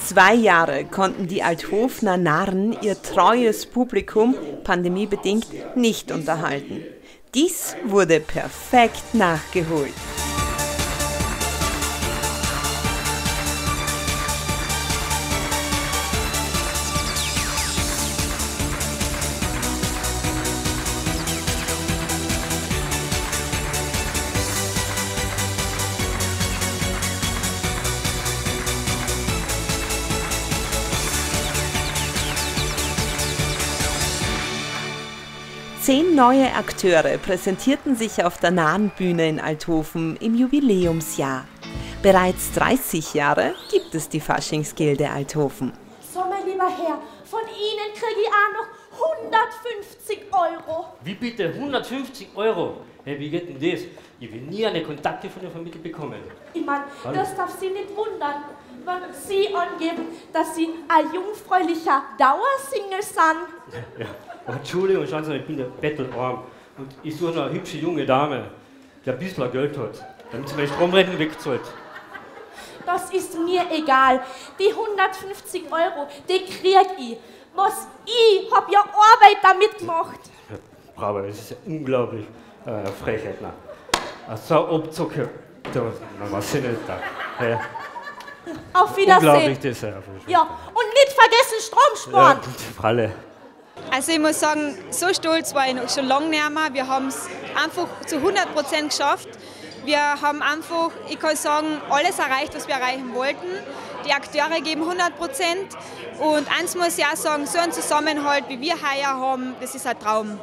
2 Jahre konnten die Althofener Narren ihr treues Publikum, pandemiebedingt, nicht unterhalten. Dies wurde perfekt nachgeholt. Zehn neue Akteure präsentierten sich auf der Narrenbühne in Althofen im Jubiläumsjahr. Bereits 30 Jahre gibt es die Faschingsgilde Althofen. So, mein lieber Herr, von Ihnen kriege ich auch noch 150 €. Wie bitte? 150 €? Hey, wie geht denn das? Ich will nie eine Kontakte von der Familie bekommen. Ich meine, das darf Sie nicht wundern, wenn Sie angeben, dass Sie ein jungfräulicher Dauersingle sind. Ja, aber Entschuldigung, schauen Sie, ich bin der bettelarm und ich suche noch eine hübsche junge Dame, die ein bisschen Geld hat, damit sie meine Stromrechnung wegzahlt. Das ist mir egal. Die 150 €, die krieg ich. Was ich hab ja Arbeit damit gemacht. Ja, Bravo, das ist ja unglaublich. Frechheit, nein. So Abzocke, da weiß ich nicht. Hey. Auf Wiedersehen. Unglaublich, das ja, und nicht vergessen Strom sparen. Ja, Fralle. Also ich muss sagen, so stolz war ich noch schon lange nicht mehr. Wir haben es einfach zu 100% geschafft. Wir haben einfach, ich kann sagen, alles erreicht, was wir erreichen wollten. Die Akteure geben 100%. Und eins muss ich auch sagen, so ein Zusammenhalt, wie wir heuer haben, das ist ein Traum.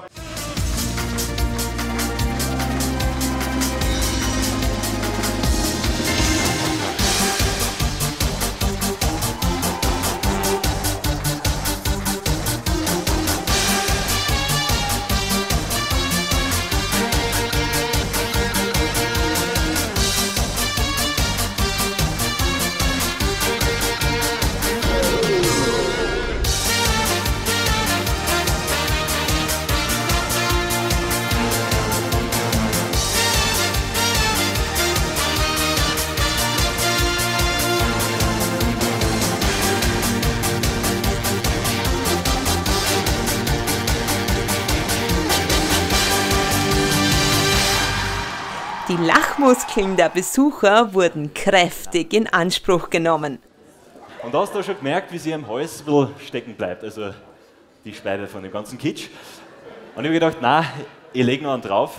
Die Lachmuskeln der Besucher wurden kräftig in Anspruch genommen. Und da hast du schon gemerkt, wie sie am Hals ein bisschen stecken bleibt, also die Speibe von dem ganzen Kitsch. Und ich habe gedacht, na, ich lege noch einen drauf.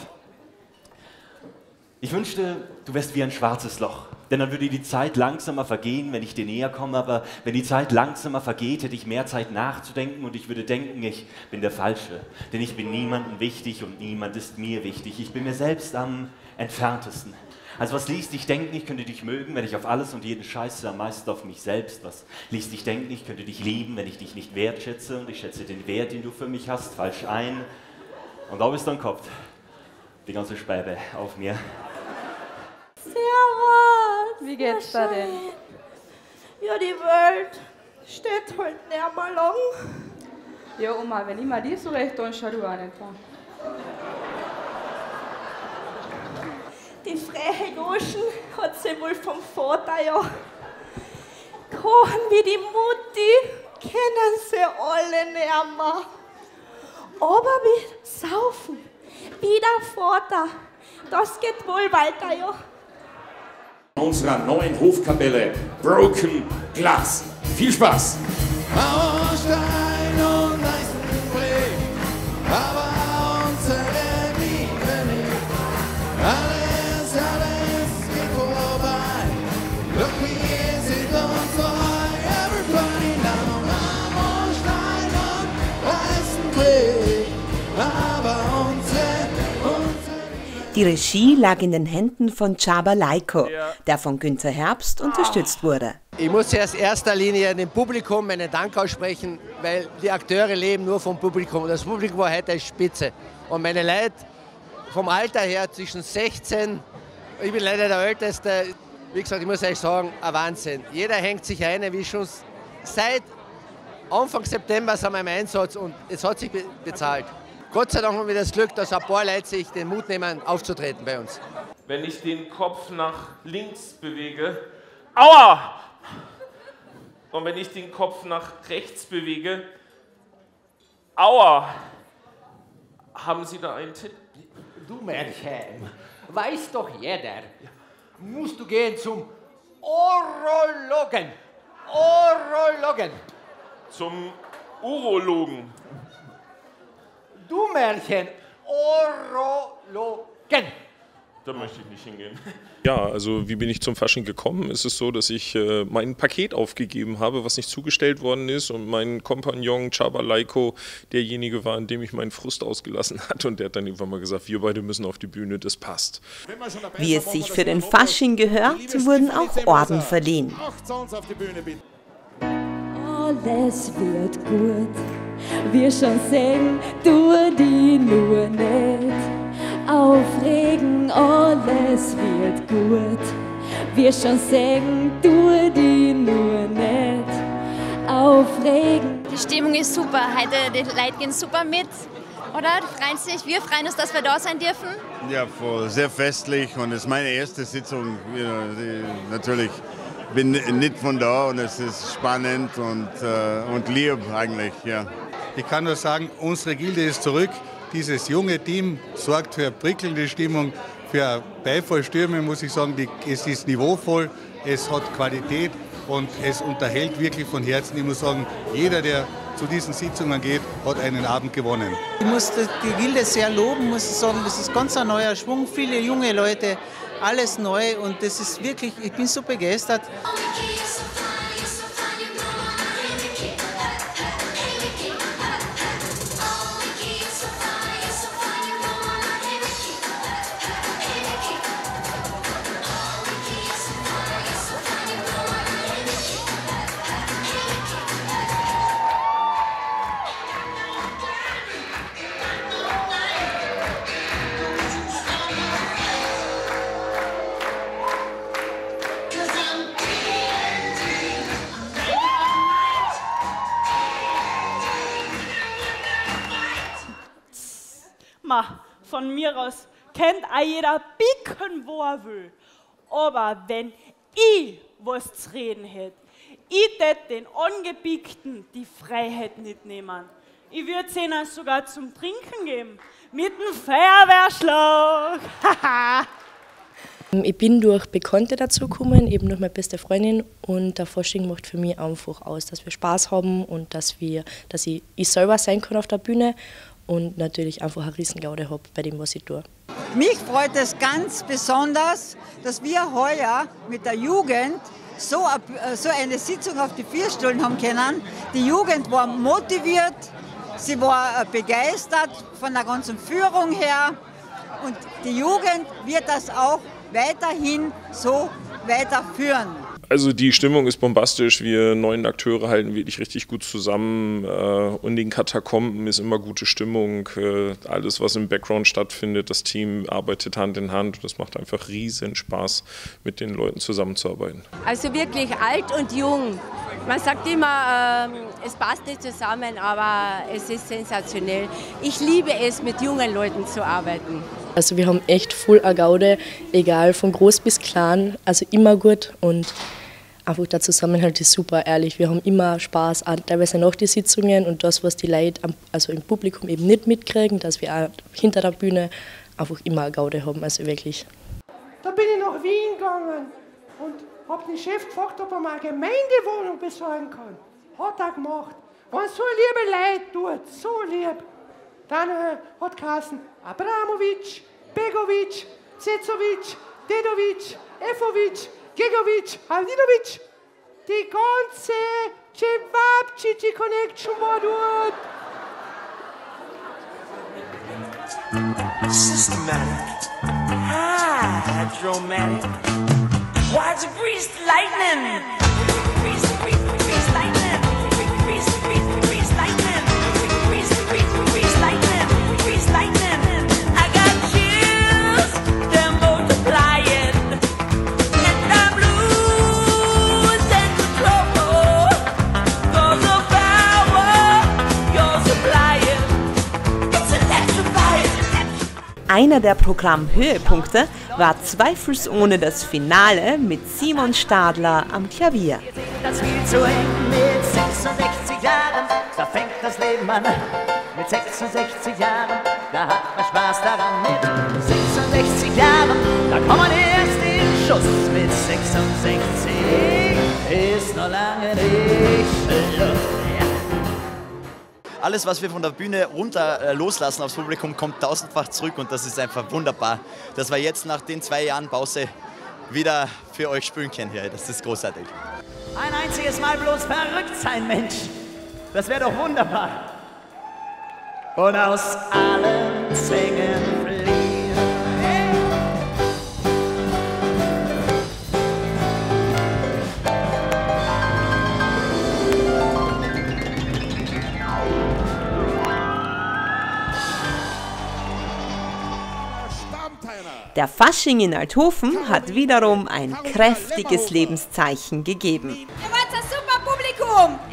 Ich wünschte, du wärst wie ein schwarzes Loch. Denn dann würde die Zeit langsamer vergehen, wenn ich dir näher komme. Aber wenn die Zeit langsamer vergeht, hätte ich mehr Zeit nachzudenken und ich würde denken, ich bin der Falsche. Denn ich bin niemandem wichtig und niemand ist mir wichtig. Ich bin mir selbst am entferntesten. Also was ließ dich denken, ich könnte dich mögen, wenn ich auf alles und jeden scheiße, am meisten auf mich selbst? Was ließ dich denken, ich könnte dich lieben, wenn ich dich nicht wertschätze? Und ich schätze den Wert, den du für mich hast, falsch ein. Und da bist du am Kopf. Die ganze Speibe auf mir. Servus! Wie geht's da denn? Ja, die Welt steht halt nicht mehr lang. Ja, Oma, wenn ich mir die so recht anschaue, du auch nicht. Die freie Goschen hat sie wohl vom Vater ja. Kochen wie die Mutti kennen sie alle nicht mehr. Aber wie saufen, wie der Vater, das geht wohl weiter, ja. Unserer neuen Hofkapelle Broken Glass. Viel Spaß! Stein und Eisenblech, aber unsere Liebe nicht. Alles geht vorbei. Look, wie sind uns vorbei. Everybody now, Mama, Stein und Eisenblech, aber unsere Die Regie lag in den Händen von Csaba Laiko, der von Günther Herbst unterstützt wurde. Ich muss erst in erster Linie dem Publikum meinen Dank aussprechen, weil die Akteure leben nur vom Publikum. Das Publikum war heute spitze. Und meine Leute vom Alter her zwischen 16, ich bin leider der Älteste, wie gesagt, ich muss euch sagen, ein Wahnsinn. Jeder hängt sich rein, wie schon seit Anfang September sind wir im Einsatz und es hat sich bezahlt. Gott sei Dank haben wir das Glück, dass ein paar Leute sich den Mut nehmen, aufzutreten bei uns. Wenn ich den Kopf nach links bewege, aua! Und wenn ich den Kopf nach rechts bewege, aua, haben Sie da einen Tipp? Du Märchen, weiß doch jeder, musst du gehen zum Urologen. Urologen. Zum Urologen. Du Märchen, Urologen. Da möchte ich nicht hingehen. Ja, also wie bin ich zum Fasching gekommen? Es ist so, dass ich mein Paket aufgegeben habe, was nicht zugestellt worden ist, und mein Kompagnon Csaba Laiko derjenige war, an dem ich meinen Frust ausgelassen hatte, und der hat dann irgendwann mal gesagt, wir beide müssen auf die Bühne, das passt. Wie es sich für den Fasching gehört, wurden auch Orden verliehen. Alles wird gut, wir schon sehen, tu die nur nicht aufregen, alles wird gut. Wir schon sehen, tu die nur nicht aufregen. Die Stimmung ist super, heute die Leute gehen super mit, oder? Freuen sich, wir freuen uns, dass wir da sein dürfen. Ja, voll, sehr festlich, und es ist meine erste Sitzung. Ja, natürlich bin nicht von da, und es ist spannend und lieb eigentlich, ja. Ich kann nur sagen, unsere Gilde ist zurück. Dieses junge Team sorgt für prickelnde Stimmung, für Beifallstürme, muss ich sagen. Es ist niveauvoll, es hat Qualität und es unterhält wirklich von Herzen. Ich muss sagen, jeder, der zu diesen Sitzungen geht, hat einen Abend gewonnen. Ich muss die Gilde sehr loben, muss ich sagen. Das ist ganz ein neuer Schwung, viele junge Leute, alles neu, und das ist wirklich, ich bin so begeistert. Von mir aus kennt auch jeder bicken, wo er will. Aber wenn ich was zu reden hätte, ich tät den Angepickten die Freiheit nicht nehmen. Ich würde es ihnen sogar zum Trinken geben. Mit dem Feuerwehrschlag. Ich bin durch Bekannte dazugekommen, eben durch meine beste Freundin, und der Fasching macht für mich einfach aus, dass wir Spaß haben und dass ich selber sein kann auf der Bühne. Und natürlich einfach eine Riesengaude habe bei dem, was ich tue. Mich freut es ganz besonders, dass wir heuer mit der Jugend so eine Sitzung auf die 4 Stunden haben können. Die Jugend war motiviert, sie war begeistert von der ganzen Führung her, und die Jugend wird das auch weiterhin so weiterführen. Also die Stimmung ist bombastisch, wir 9 Akteure halten wirklich richtig gut zusammen, und in den Katakomben ist immer gute Stimmung, alles was im Background stattfindet, das Team arbeitet Hand in Hand, und es macht einfach riesen Spaß, mit den Leuten zusammenzuarbeiten. Also wirklich alt und jung. Man sagt immer, es passt nicht zusammen, aber es ist sensationell. Ich liebe es, mit jungen Leuten zu arbeiten. Also wir haben echt voll eine Gaude, egal von groß bis klein, also immer gut, und einfach der Zusammenhalt ist super, ehrlich. Wir haben immer Spaß, auch teilweise nach den Sitzungen, und das, was die Leute also im Publikum eben nicht mitkriegen, dass wir auch hinter der Bühne einfach immer eine Gaude haben, also wirklich. Da bin ich nach Wien gegangen und habe den Chef gefragt, ob er mir eine Gemeindewohnung besorgen kann. Hat er gemacht. Wenn so liebe Leute tut, so lieb. Dann hat geheißen Abramovic, Begovic, Zezovic, Dedovic, Efovic, Gegovic, Halinovic. Die ganze Cevapcici Connection war dort. Systematic, hydromatic, why'd you grease lightning? Grease lightning, grease lightning, grease lightning, grease lightning. I got chills, they're multiplying, and I'm losing control. Cause the power you're supplying, it's electrifying. Einer der Programmhöhepunkte war zweifelsohne das Finale mit Simon Stadler am Klavier. das viel zu eng. Mit 66 Jahren, da fängt das Leben an. Mit 66 Jahren, da hat man Spaß daran. Mit 66 Jahren, da kommt man erst in Schuss. Mit 66 ist noch lange nicht Schluss. Alles, was wir von der Bühne runter loslassen aufs Publikum, kommt tausendfach zurück und das ist einfach wunderbar, dass wir jetzt nach den 2 Jahren Pause wieder für euch spielen können hier. Das ist großartig. Ein einziges Mal bloß verrückt sein, Mensch. Das wäre doch wunderbar. Und aus allen Zwängen fliehen. Der Fasching in Althofen hat wiederum ein kräftiges Lebenszeichen gegeben. Ihr wart ein super Publikum!